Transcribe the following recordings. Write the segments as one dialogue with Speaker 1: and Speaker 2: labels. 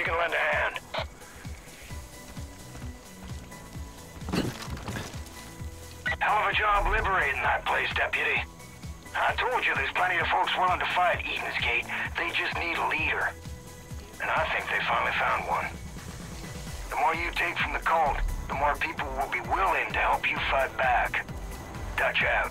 Speaker 1: you can lend a hand. Hell of a job liberating that place, Deputy. I told you there's plenty of folks willing to fight Eden's Gate. They just need a leader. And I think they finally found one. The more you take from the cult, the more people will be willing to help you fight back. Dutch out.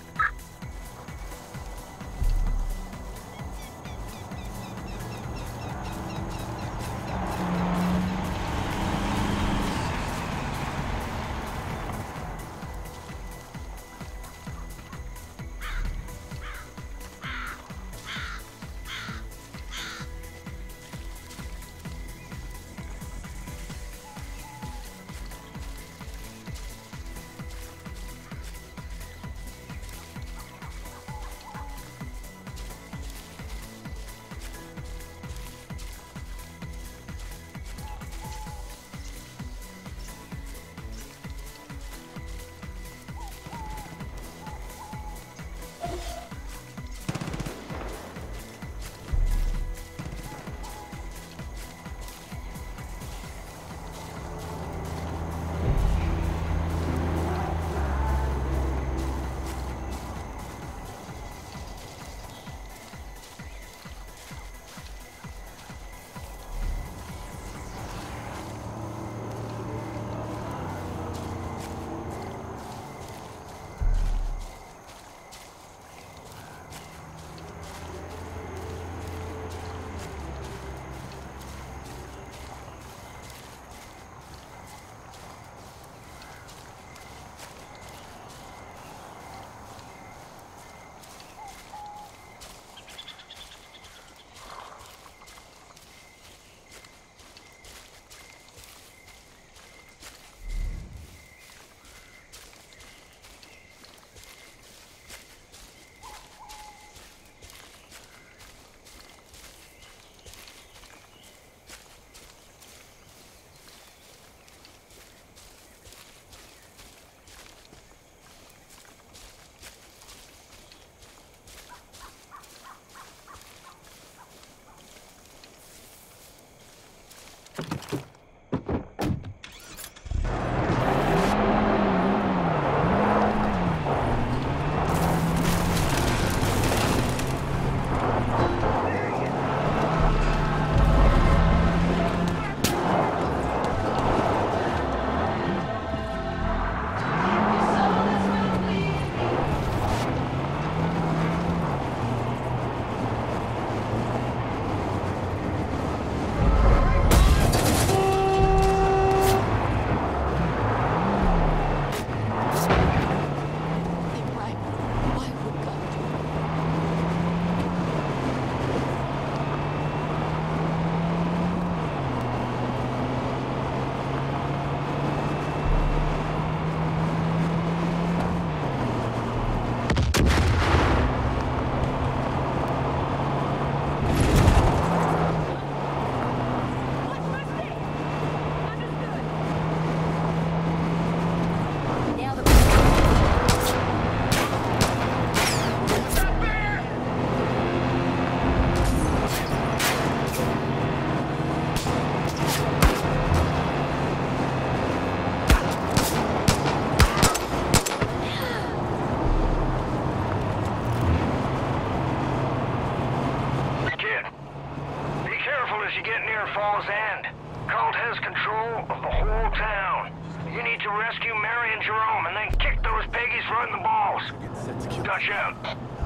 Speaker 1: Fall's End. Cult has control of the whole town. You need to rescue Mary and Jerome and then kick those piggies right in the balls. Dutch out.